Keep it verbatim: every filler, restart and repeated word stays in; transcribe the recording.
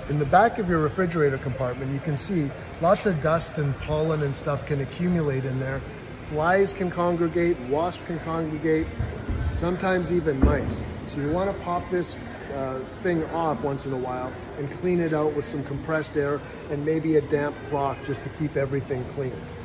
In the back of your refrigerator compartment, you can see lots of dust and pollen and stuff can accumulate in there. Flies can congregate, wasps can congregate, sometimes even mice. So you want to pop this uh, thing off once in a while and clean it out with some compressed air and maybe a damp cloth just to keep everything clean.